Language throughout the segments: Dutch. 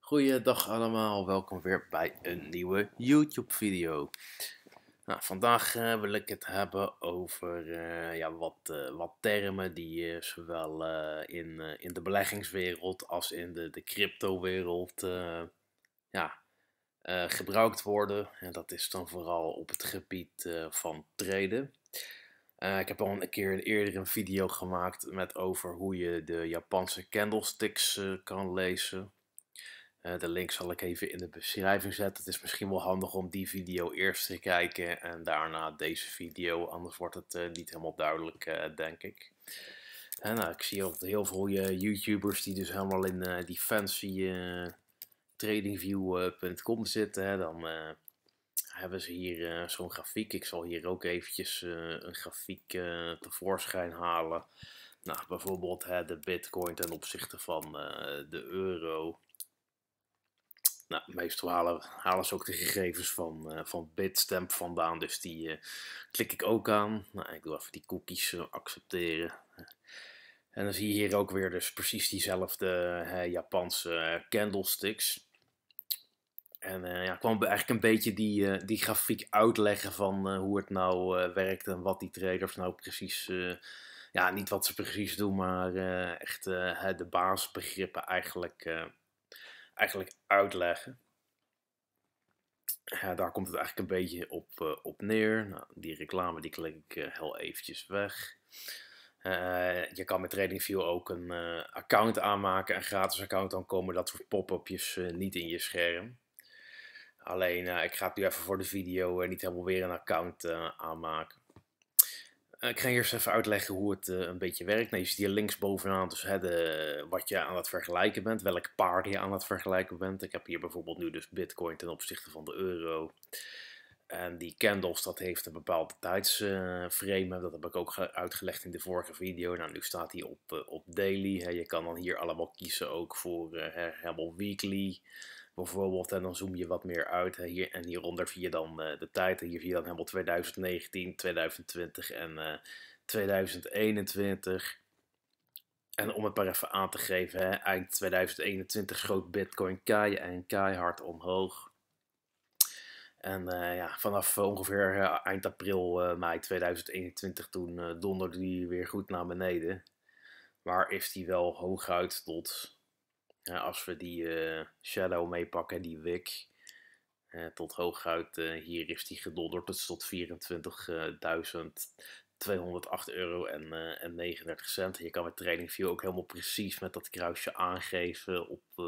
Goeiedag allemaal, welkom weer bij een nieuwe YouTube video. Nou, vandaag wil ik het hebben over wat termen die zowel in de beleggingswereld als in de cryptowereld gebruikt worden. En dat is dan vooral op het gebied van traden. Ik heb al een keer eerder een video gemaakt met over hoe je de Japanse candlesticks kan lezen. De link zal ik even in de beschrijving zetten. Het is misschien wel handig om die video eerst te kijken en daarna deze video, anders wordt het niet helemaal duidelijk, denk ik. Nou, ik zie ook heel veel YouTubers die dus helemaal in die fancy tradingview.com zitten. Dan hebben ze hier zo'n grafiek. Ik zal hier ook eventjes een grafiek tevoorschijn halen. Nou, bijvoorbeeld de Bitcoin ten opzichte van de euro. Nou, meestal halen ze ook de gegevens van Bitstamp vandaan, dus die klik ik ook aan. Nou, ik doe even die cookies accepteren. En dan zie je hier ook weer dus precies diezelfde Japanse candlesticks. En ik kwam eigenlijk een beetje die grafiek uitleggen van hoe het nou werkt en wat die traders nou precies, niet wat ze precies doen, maar echt de basisbegrippen eigenlijk uitleggen. Ja, daar komt het eigenlijk een beetje op neer. Nou, die reclame die klik ik heel eventjes weg. Je kan met TradingView ook een account aanmaken, een gratis account. Dan komen dat soort pop-upjes niet in je scherm. Alleen, ik ga het nu even voor de video niet helemaal weer een account aanmaken. Ik ga eerst even uitleggen hoe het een beetje werkt. Nou, je ziet hier linksbovenaan dus wat je aan het vergelijken bent, welk paar je aan het vergelijken bent. Ik heb hier bijvoorbeeld nu dus Bitcoin ten opzichte van de euro. En die candles, dat heeft een bepaalde tijdsframe. Dat heb ik ook uitgelegd in de vorige video. Nou, nu staat hij op daily. Je kan dan hier allemaal kiezen ook voor helemaal weekly bijvoorbeeld. En dan zoom je wat meer uit. Hier, en hieronder zie je dan de tijd. Hier zie je dan helemaal 2019, 2020 en 2021. En om het maar even aan te geven, eind 2021 schoot Bitcoin keihard omhoog. En vanaf ongeveer eind april, mei 2021, toen donderde die weer goed naar beneden. Maar is die wel hooguit tot, als we die shadow meepakken, die wick, tot hooguit, hier is die gedonderd tot 24.208 euro en 39 cent. Je kan met TradingView ook helemaal precies met dat kruisje aangeven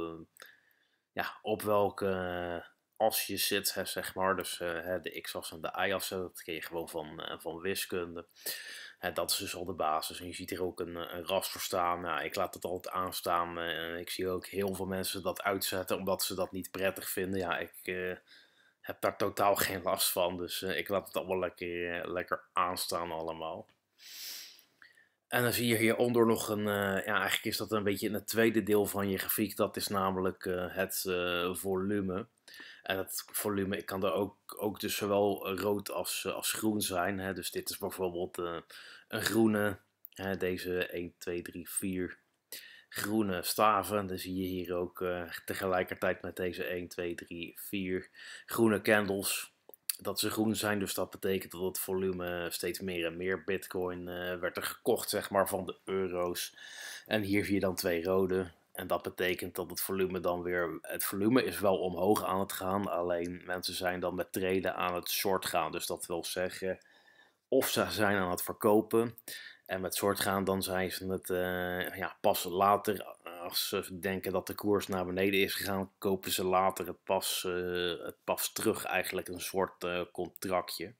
op welke as je zit, zeg maar. Dus de x-as en de y-as, dat ken je gewoon van wiskunde. Dat is dus al de basis. En je ziet hier ook een raster staan. Nou, ik laat het altijd aanstaan. Ik zie ook heel veel mensen dat uitzetten omdat ze dat niet prettig vinden. Ja, ik heb daar totaal geen last van. Dus ik laat het allemaal lekker aanstaan allemaal. En dan zie je hieronder nog eigenlijk is dat een beetje in het tweede deel van je grafiek. Dat is namelijk het volume. En dat volume, ik kan er ook dus zowel rood als groen zijn. Hè. Dus dit is bijvoorbeeld een groene, deze 1, 2, 3, 4 groene staven. Dan zie je hier ook tegelijkertijd met deze 1, 2, 3, 4 groene candles dat ze groen zijn. Dus dat betekent dat het volume steeds meer en meer Bitcoin werd er gekocht, zeg maar, van de euro's. En hier zie je dan 2 rode. En dat betekent dat het volume is wel omhoog aan het gaan, alleen mensen zijn dan met traden aan het short gaan. Dus dat wil zeggen, of ze zijn aan het verkopen. En met short gaan, dan zijn ze het pas later, als ze denken dat de koers naar beneden is gegaan, kopen ze later het pas terug, eigenlijk een soort contractje.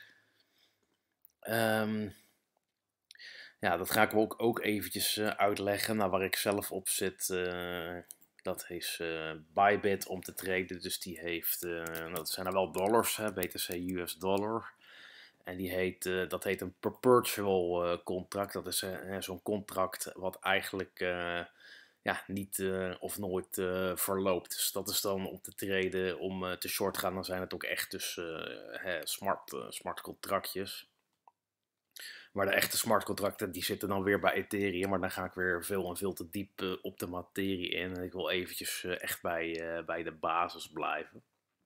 Dat ga ik ook eventjes uitleggen. Nou, waar ik zelf op zit, dat is Bybit om te traden. Dus die heeft, dat zijn er wel dollars, BTC US dollar. En dat heet een perpetual contract. Dat is zo'n contract wat eigenlijk niet of nooit verloopt. Dus dat is dan om te traden, om te short gaan. Dan zijn het ook echt dus smart contractjes. Maar de echte smart contracten die zitten dan weer bij Ethereum. Maar dan ga ik weer veel en veel te diep op de materie in. En ik wil eventjes echt bij de basis blijven.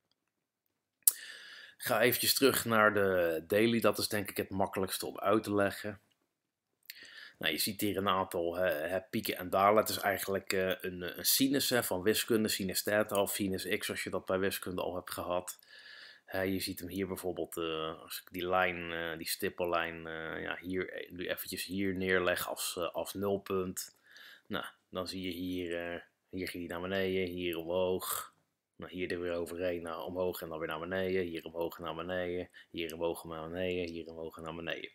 Ik ga eventjes terug naar de daily. Dat is denk ik het makkelijkste om uit te leggen. Nou, je ziet hier een aantal pieken en dalen. Het is eigenlijk een sinus van wiskunde, sinus theta of sinus x, als je dat bij wiskunde al hebt gehad. Je ziet hem hier bijvoorbeeld, als ik die lijn, die stippellijn, ja, hier, nu eventjes hier neerleg als nulpunt. Nou, dan zie je hier ging hij naar beneden, hier omhoog. Nou, hier er weer overheen, nou, omhoog en dan weer naar beneden. Hier omhoog en naar beneden. Hier omhoog en naar beneden. Hier omhoog en naar beneden.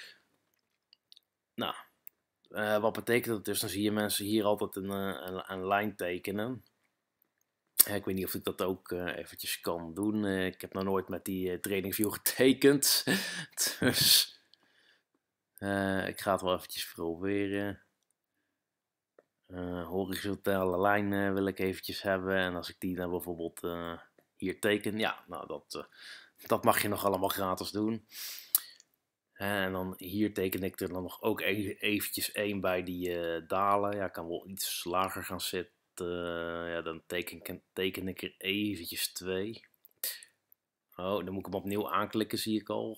Nou, wat betekent dat dus? Dan zie je mensen hier altijd een lijn tekenen. Ik weet niet of ik dat ook eventjes kan doen. Ik heb nog nooit met die TradingView getekend. Dus ik ga het wel eventjes proberen. Horizontale lijn wil ik eventjes hebben. En als ik die dan bijvoorbeeld hier teken. Ja, nou dat mag je nog allemaal gratis doen. En dan hier teken ik er dan nog ook eventjes één bij die dalen. Ja, ik kan wel iets lager gaan zitten. Ja, dan teken ik er eventjes 2. Oh, dan moet ik hem opnieuw aanklikken, zie ik al.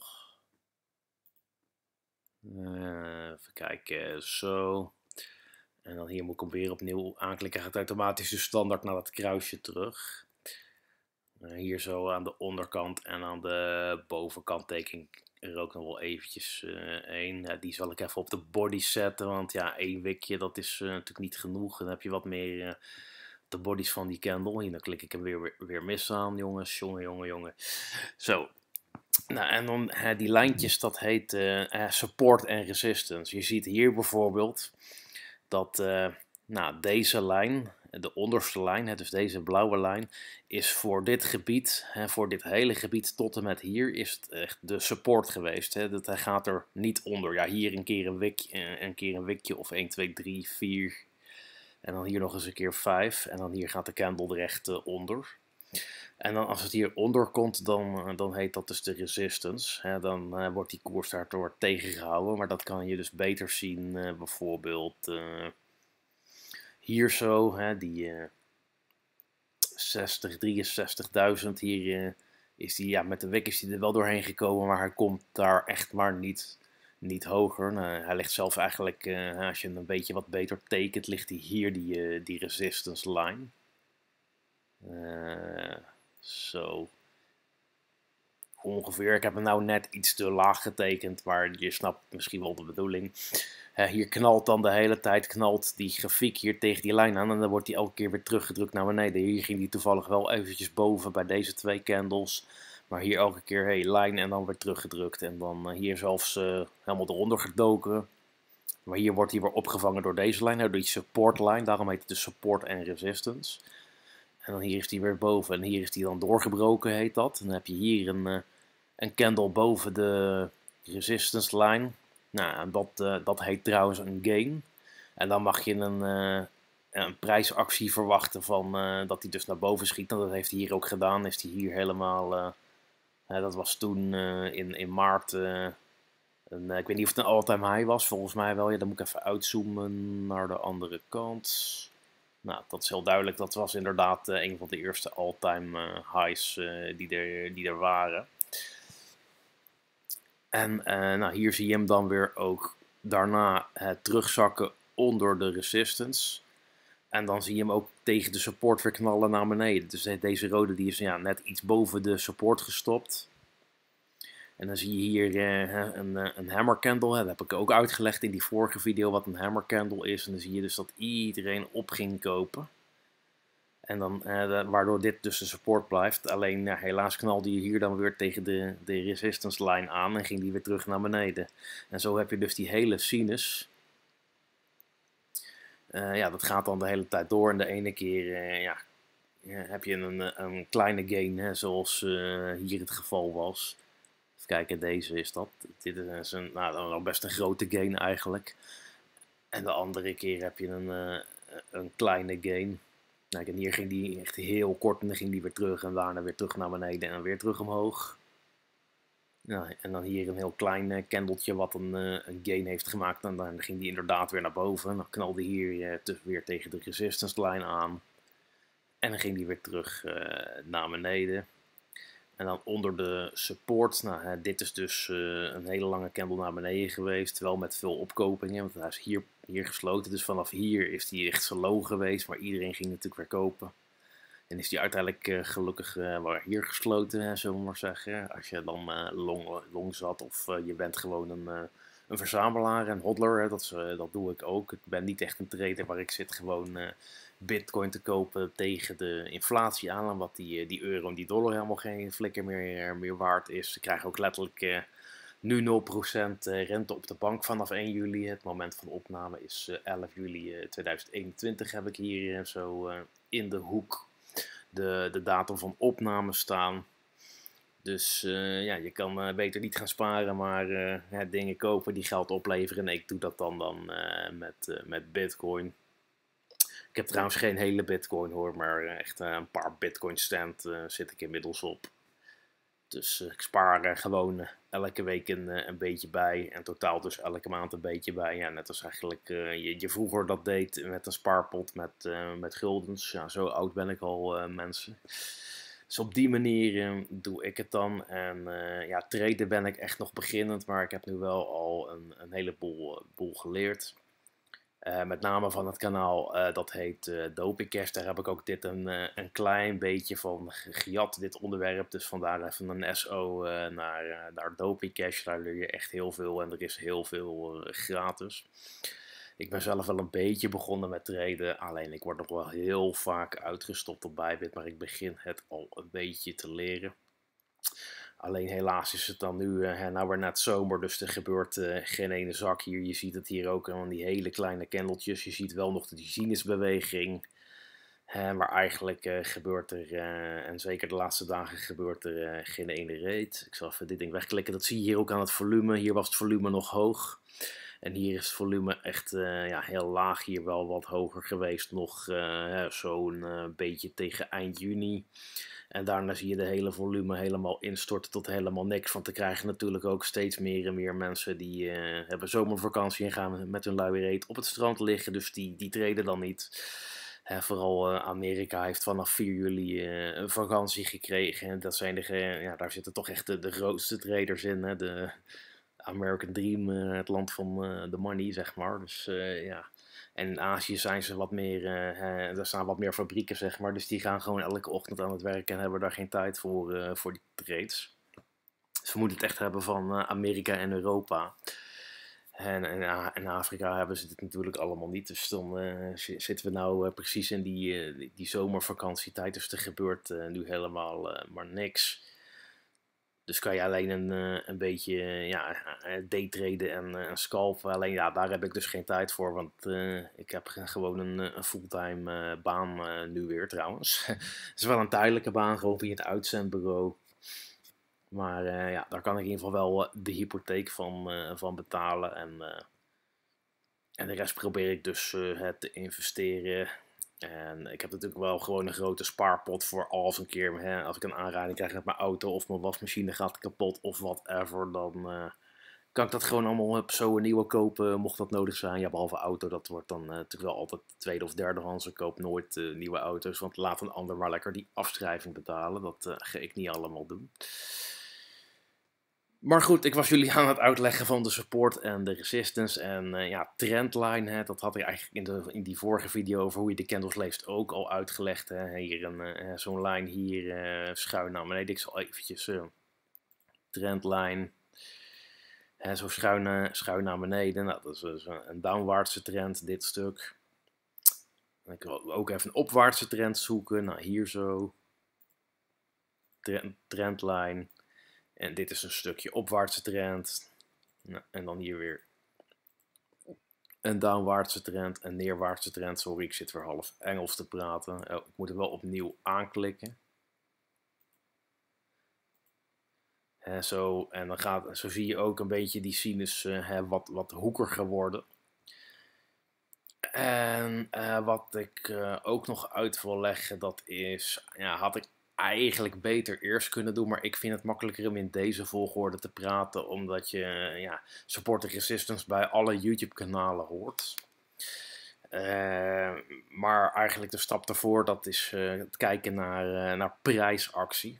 Even kijken, zo. En dan hier moet ik hem weer opnieuw aanklikken. Gaat automatisch de standaard naar dat kruisje terug. Hier zo aan de onderkant en aan de bovenkant teken ik er ook nog wel eventjes één. Ja, die zal ik even op de body zetten, want ja, 1 wikje dat is natuurlijk niet genoeg. Dan heb je wat meer de bodies van die candle. Hier, dan klik ik hem weer mis aan, jongens. Jongen. Zo. Nou, en dan die lijntjes, dat heet support en resistance. Je ziet hier bijvoorbeeld dat nou, deze lijn, de onderste lijn, dus deze blauwe lijn, is voor dit gebied, voor dit hele gebied tot en met hier, is het echt de support geweest. Dat hij gaat er niet onder. Ja, hier een keer een wikje of 1, 2, 3, 4. En dan hier nog eens een keer 5. En dan hier gaat de candle er echt onder. En dan als het hier onder komt, dan heet dat dus de resistance. Dan wordt die koers daardoor tegengehouden. Maar dat kan je dus beter zien bijvoorbeeld hier zo. Die 60, 63.000 hier is die, ja, met de wick is hij er wel doorheen gekomen. Maar hij komt daar echt maar niet hoger. Nou, hij ligt zelf eigenlijk, als je een beetje wat beter tekent, ligt hij hier die resistance line. Zo. Ongeveer. Ik heb hem nou net iets te laag getekend, maar je snapt misschien wel de bedoeling. Hier knalt dan de hele tijd die grafiek hier tegen die lijn aan en dan wordt die elke keer weer teruggedrukt naar beneden. Hier ging die toevallig wel eventjes boven bij deze 2 candles. Maar hier elke keer lijn en dan weer teruggedrukt. En dan hier zelfs helemaal eronder gedoken. Maar hier wordt hij weer opgevangen door deze lijn, door die support line. Daarom heet het dus support en resistance. En dan hier is die weer boven. En hier is die dan doorgebroken, heet dat. En dan heb je hier een candle boven de resistance line. Nou, dat heet trouwens een gain. En dan mag je een prijsactie verwachten van dat hij dus naar boven schiet. En dat heeft hij hier ook gedaan. Is hij hier helemaal... dat was toen in maart... ik weet niet of het een all-time high was. Volgens mij wel. Ja, dan moet ik even uitzoomen naar de andere kant. Nou, dat is heel duidelijk. Dat was inderdaad een van de eerste all-time highs die er waren. En nou, hier zie je hem dan weer ook daarna terugzakken onder de resistance. En dan zie je hem ook tegen de support weer knallen naar beneden. Dus deze rode die is net iets boven de support gestopt. En dan zie je hier een hammer candle. Dat heb ik ook uitgelegd in die vorige video wat een hammer candle is. En dan zie je dus dat iedereen op ging kopen. En dan, waardoor dit dus de support blijft. Alleen helaas knalde je hier dan weer tegen de resistance line aan en ging die weer terug naar beneden. En zo heb je dus die hele sinus. Ja, dat gaat dan de hele tijd door. En de ene keer heb je een kleine gain, zoals hier het geval was. Even kijken, deze is dat. Dit is nou, best een grote gain eigenlijk. En de andere keer heb je een kleine gain. Nou, en hier ging die echt heel kort en dan ging die weer terug en daarna weer terug naar beneden en dan weer terug omhoog. Ja, en dan hier een heel klein kendeltje wat een gain heeft gemaakt. En dan ging die inderdaad weer naar boven. Dan knalde hier weer tegen de resistance line aan. En dan ging die weer terug naar beneden. En dan onder de support, nou, dit is dus een hele lange candle naar beneden geweest. Wel met veel opkopingen, want hij is hier gesloten. Dus vanaf hier is hij echt zo low geweest. Maar iedereen ging natuurlijk weer kopen. En is die uiteindelijk gelukkig hier gesloten, zullen we maar zeggen. Als je dan long zat of je bent gewoon een verzamelaar en hodler. Dat doe ik ook. Ik ben niet echt een trader, maar ik zit gewoon bitcoin te kopen tegen de inflatie aan. Omdat die euro en die dollar helemaal geen flikker meer waard is. Ze krijgen ook letterlijk nu 0% rente op de bank vanaf 1 juli. Het moment van opname is 11 juli 2021 heb ik hier zo in de hoek de datum van opname staan. Dus ja, je kan beter niet gaan sparen, maar dingen kopen die geld opleveren. En ik doe dat dan met bitcoin. Ik heb trouwens geen hele bitcoin hoor, maar echt een paar bitcoin stand zit ik inmiddels op. Dus ik spaar gewoon elke week een beetje bij. En totaal dus elke maand een beetje bij. Ja, net als eigenlijk je vroeger dat deed met een spaarpot met guldens. Ja, zo oud ben ik al, mensen. Dus op die manier doe ik het dan. En ja, traden ben ik echt nog beginnend. Maar ik heb nu wel al een heleboel geleerd. Met name van het kanaal dat heet Doping Cash. Daar heb ik ook dit een klein beetje van gejat, dit onderwerp. Dus vandaar even een SO naar Doping Cash. Daar leer je echt heel veel en er is heel veel gratis. Ik ben zelf wel een beetje begonnen met traden. Alleen ik word nog wel heel vaak uitgestopt op Bybit. Maar ik begin het al een beetje te leren. Alleen helaas is het dan nu, nou weer net zomer, dus er gebeurt geen ene zak hier. Je ziet het hier ook aan die hele kleine kendeltjes. Je ziet wel nog die sinusbeweging. Maar eigenlijk gebeurt er, en zeker de laatste dagen gebeurt er geen ene reet. Ik zal even dit ding wegklikken. Dat zie je hier ook aan het volume. Hier was het volume nog hoog. En hier is het volume echt ja, heel laag. Hier wel wat hoger geweest nog zo'n beetje tegen eind juni. En daarna zie je de hele volume helemaal instorten tot helemaal niks. Want er krijgen natuurlijk ook steeds meer en meer mensen die hebben zomervakantie en gaan met hun luie reet op het strand liggen. Dus die treden dan niet. Vooral Amerika heeft vanaf 4 juli een vakantie gekregen. En dat zijn ja, daar zitten toch echt de grootste traders in. Hè? De American Dream, het land van de money, zeg maar. Dus ja. En in Azië zijn ze wat meer, er staan wat meer fabrieken, zeg maar. Dus die gaan gewoon elke ochtend aan het werk en hebben daar geen tijd voor die trades. Ze moeten het echt hebben van Amerika en Europa. En in Afrika hebben ze dit natuurlijk allemaal niet. Dus dan zitten we nou precies in die zomervakantietijd. Dus er gebeurt nu helemaal maar niks. Dus kan je alleen een beetje ja, daytraden en scalpen. Alleen ja, daar heb ik dus geen tijd voor. Want ik heb gewoon een fulltime baan nu weer trouwens. Het is wel een tijdelijke baan, gewoon via het uitzendbureau. Maar ja, daar kan ik in ieder geval wel de hypotheek van betalen. En de rest probeer ik dus te investeren. En ik heb natuurlijk wel gewoon een grote spaarpot voor als een keer, als ik een aanrijding krijg met mijn auto of mijn wasmachine gaat kapot of whatever, dan kan ik dat gewoon allemaal op zo'n nieuwe kopen, mocht dat nodig zijn. Ja, behalve auto, dat wordt dan natuurlijk wel altijd tweede of derdehands. Ik koop nooit nieuwe auto's, want laat een ander maar lekker die afschrijving betalen. Dat ga ik niet allemaal doen. Maar goed, ik was jullie aan het uitleggen van de support en de resistance en ja, trendline. Dat had ik eigenlijk in die vorige video over hoe je de candles leest ook al uitgelegd. Hier zo'n lijn hier schuin naar beneden. Ik zal eventjes trendline zo schuin naar beneden. Nou, dat is dus een downwaartse trend, dit stuk. En ik wil ook even een opwaartse trend zoeken. Nou, hier zo. Trendline. En dit is een stukje opwaartse trend. Nou, en dan hier weer een downwaartse trend, een neerwaartse trend. Sorry, ik zit weer half Engels te praten. Oh, ik moet er wel opnieuw aanklikken. Zo, en dan zo zie je ook een beetje die sinus wat hoekiger worden. En wat ik ook nog uit wil leggen, dat is, ja, had ik eigenlijk beter eerst kunnen doen, maar ik vind het makkelijker om in deze volgorde te praten, omdat je ja, support resistance bij alle YouTube kanalen hoort. Maar eigenlijk de stap daarvoor, dat is het kijken naar prijsactie.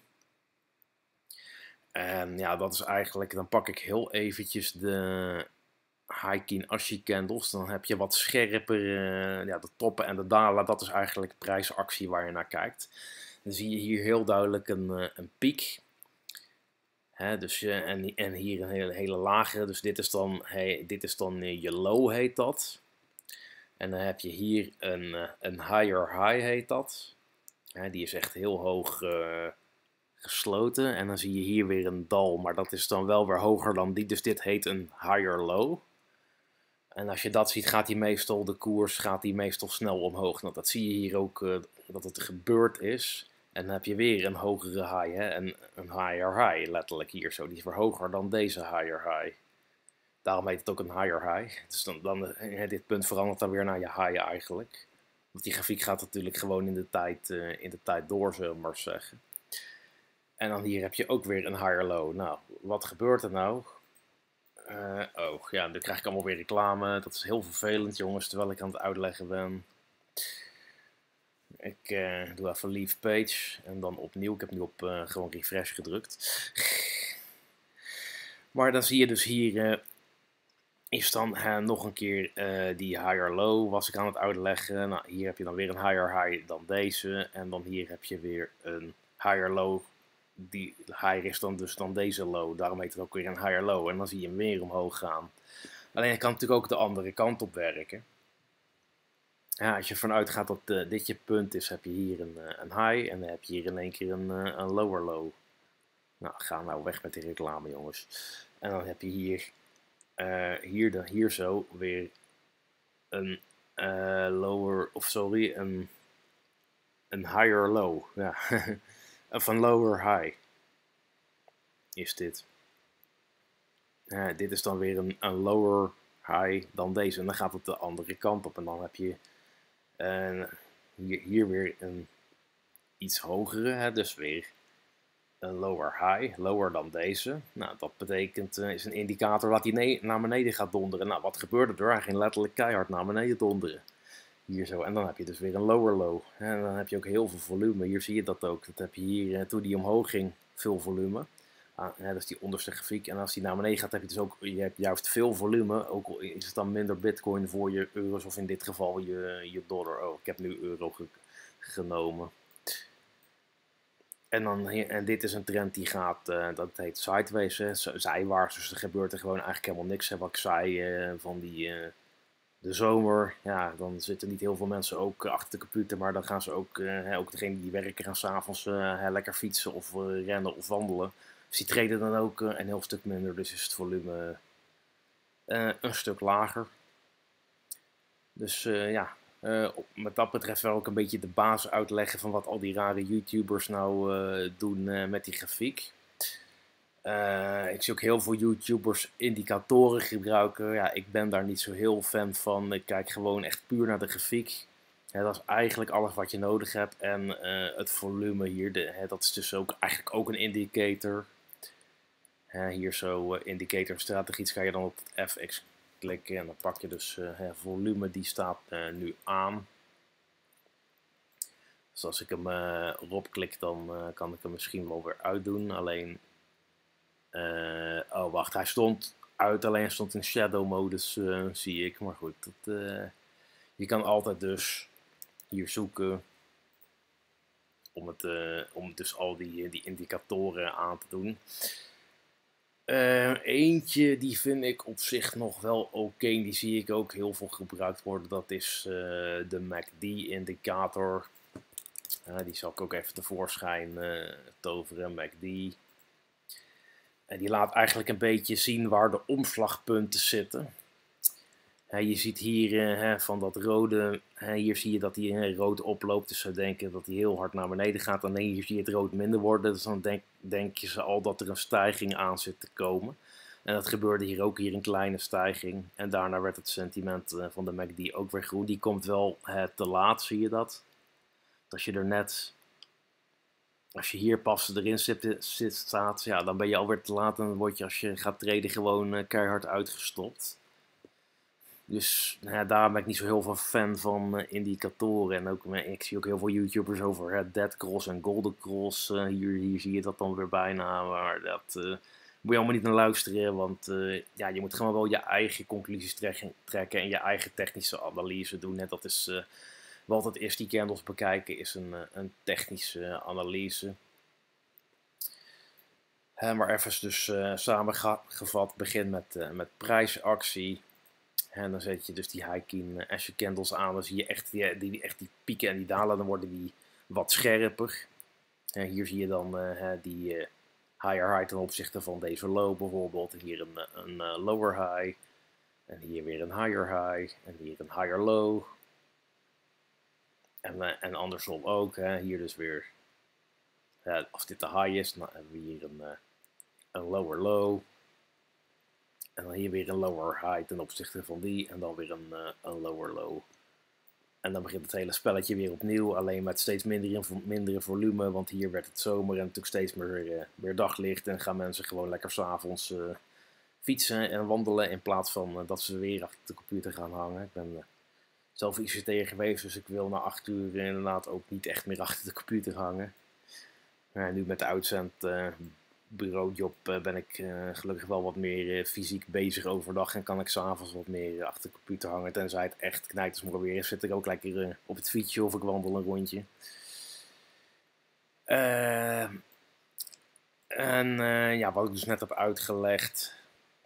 En ja, dat is eigenlijk, dan pak ik heel eventjes de Heikin Ashi candles. Dan heb je wat scherper, ja, de toppen en de dalen. Dat is eigenlijk prijsactie waar je naar kijkt. Dan zie je hier heel duidelijk een piek. Hè, dus, en hier een hele lagere. Dus dit is dan je low, heet dat. En dan heb je hier een higher high, heet dat. Die is echt heel hoog gesloten. En dan zie je hier weer een dal, maar dat is dan wel weer hoger dan die. Dus dit heet een higher low. En als je dat ziet, de koers gaat die meestal snel omhoog. Nou, dat zie je hier ook, dat het gebeurd is. En dan heb je weer een hogere high, hè? En een higher high, letterlijk hier zo. Die is weer hoger dan deze higher high. Daarom heet het ook een higher high. Dus dit punt verandert dan weer naar je high eigenlijk. Want die grafiek gaat natuurlijk gewoon in de tijd door, zullen we maar zeggen. En dan hier heb je ook weer een higher low. Nou, wat gebeurt er nou? Oh, ja, nu krijg ik allemaal weer reclame. Dat is heel vervelend, jongens, terwijl ik aan het uitleggen ben. Ik doe even leave page en dan opnieuw. Ik heb nu op gewoon refresh gedrukt. Maar dan zie je dus hier is dan nog een keer die higher low was ik aan het uitleggen. Nou, hier heb je dan weer een higher high dan deze. En dan hier heb je weer een higher low. Die higher is dan dus dan deze low. Daarom heet het ook weer een higher low. En dan zie je hem weer omhoog gaan. Alleen je kan natuurlijk ook de andere kant op werken. Ja, als je ervan uitgaat dat dit je punt is, heb je hier een high. En dan heb je hier in één keer een lower low. Nou, ga nou weg met die reclame, jongens. En dan heb je hier zo weer een een higher low. Ja, of een lower high is dit. Dit is dan weer een lower high dan deze. En dan gaat het de andere kant op. En dan heb je hier weer een iets hogere. Hè, dus weer een lower high. Lower dan deze. Nou, dat betekent, is een indicator dat hij naar beneden gaat donderen. Nou, wat gebeurde er? Hij ging letterlijk keihard naar beneden donderen. Hier zo. En dan heb je dus weer een lower low. En dan heb je ook heel veel volume. Hier zie je dat ook. Dat heb je hier, toen die omhoog ging, veel volume. Dat is die onderste grafiek. En als die naar beneden gaat, heb je dus ook je hebt juist veel volume. Ook al is het dan minder bitcoin voor je euro's of in dit geval je dollar. Oh, ik heb nu euro genomen. En dit is een trend die gaat, dat heet sideways, zijwaarts. Dus er gebeurt er gewoon eigenlijk helemaal niks. Hè. Wat ik zei van de zomer, ja, dan zitten niet heel veel mensen ook achter de computer, maar dan gaan ze ook, ook degenen die werken gaan s'avonds lekker fietsen of rennen of wandelen. Dus die treden dan ook een heel stuk minder, dus is het volume een stuk lager. Dus ja, met dat betreft wel ook een beetje de basis uitleggen van wat al die rare YouTubers nou doen met die grafiek. Ik zie ook heel veel YouTubers indicatoren gebruiken. Ja, ik ben daar niet zo heel fan van. Ik kijk gewoon echt puur naar de grafiek. Dat is eigenlijk alles wat je nodig hebt. En het volume hier, dat is dus ook eigenlijk ook een indicator. Hier zo indicator strategie, ga je dan op het FX klikken en dan pak je dus volume, die staat nu aan. Dus als ik hem erop klik, dan kan ik hem misschien wel weer uitdoen. Alleen, oh wacht, hij stond uit, alleen stond in shadow modus, zie ik. Maar goed, je kan altijd dus hier zoeken om dus al die indicatoren aan te doen. Eentje die vind ik op zich nog wel oké. Die zie ik ook heel veel gebruikt worden. Dat is de MACD-indicator. Die zal ik ook even tevoorschijn toveren. MACD. En die laat eigenlijk een beetje zien waar de omslagpunten zitten. Je ziet hier van dat rode, hier zie je dat hij rood oploopt. Dus ze denken dat hij heel hard naar beneden gaat. En hier zie je het rood minder worden. Dus dan denk je ze al dat er een stijging aan zit te komen. En dat gebeurde hier ook, hier een kleine stijging. En daarna werd het sentiment van de MACD ook weer groen. Die komt wel te laat, zie je dat? Als je er net als je hier pas erin staat, ja, dan ben je alweer te laat en dan word je als je gaat traden gewoon keihard uitgestopt. Dus nou ja, daar ben ik niet zo heel veel fan van indicatoren. En ook, ik zie ook heel veel YouTubers over dead cross en golden cross. Hier zie je dat dan weer bijna. Maar dat moet je allemaal niet naar luisteren. Want ja, je moet gewoon wel je eigen conclusies trekken en je eigen technische analyse doen. En dat is wat het is, die candles bekijken, is een technische analyse. Maar even dus samengevat, begin met prijsactie. En dan zet je dus die high key Asher candles aan. Dan zie je echt die pieken en die dalen. Dan worden die wat scherper. Hier zie je dan die higher high ten opzichte van deze low bijvoorbeeld. Hier een lower high. En hier weer een higher high. En hier een higher low. En andersom ook. Hier dus weer. Als dit de high is, dan hebben we hier een lower low. En dan hier weer een lower high ten opzichte van die. En dan weer een lower low. En dan begint het hele spelletje weer opnieuw. Alleen met steeds mindere volume. Want hier werd het zomer en natuurlijk steeds meer daglicht. En gaan mensen gewoon lekker 's avonds fietsen en wandelen. In plaats van dat ze weer achter de computer gaan hangen. Ik ben zelf ICT'er geweest. Dus ik wil na 8 uur inderdaad ook niet echt meer achter de computer hangen. Nu met de uitzendbureaujob ben ik gelukkig wel wat meer fysiek bezig overdag. En kan ik s'avonds wat meer achter de computer hangen. Tenzij het echt knijtersmoer weer is, zit ik ook lekker op het fietsje of ik wandel een rondje. Ja, wat ik dus net heb uitgelegd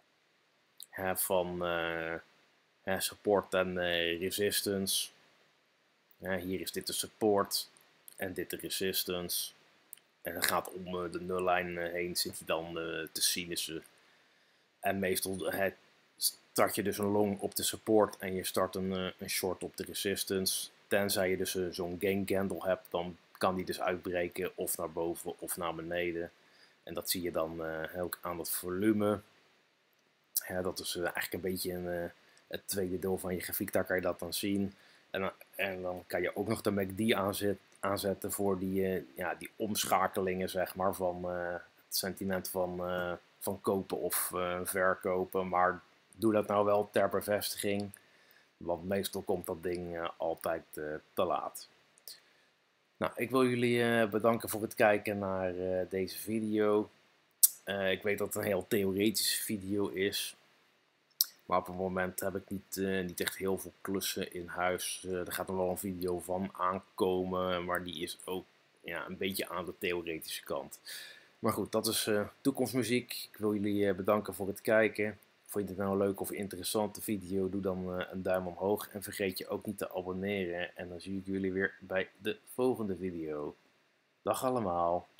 van support en resistance. Hier is dit de support en dit de resistance. En het gaat om de nullijn heen, zit hij dan te sinussen. En meestal start je dus een long op de support en je start een short op de resistance. Tenzij je dus zo'n gain candle hebt, dan kan die dus uitbreken of naar boven of naar beneden. En dat zie je dan ook aan het volume. Dat is eigenlijk een beetje het tweede deel van je grafiek, daar kan je dat dan zien. En dan kan je ook nog de MACD aanzetten voor die omschakelingen, zeg maar, van het sentiment van kopen of verkopen. Maar doe dat nou wel ter bevestiging, want meestal komt dat ding altijd te laat. Nou, ik wil jullie bedanken voor het kijken naar deze video. Ik weet dat het een heel theoretische video is. Maar op het moment heb ik niet echt heel veel klussen in huis. Er gaat nog wel een video van aankomen, maar die is ook een beetje aan de theoretische kant. Maar goed, dat is toekomstmuziek. Ik wil jullie bedanken voor het kijken. Vond je dit nou een leuke of interessante video? Doe dan een duim omhoog en vergeet je ook niet te abonneren. En dan zie ik jullie weer bij de volgende video. Dag allemaal!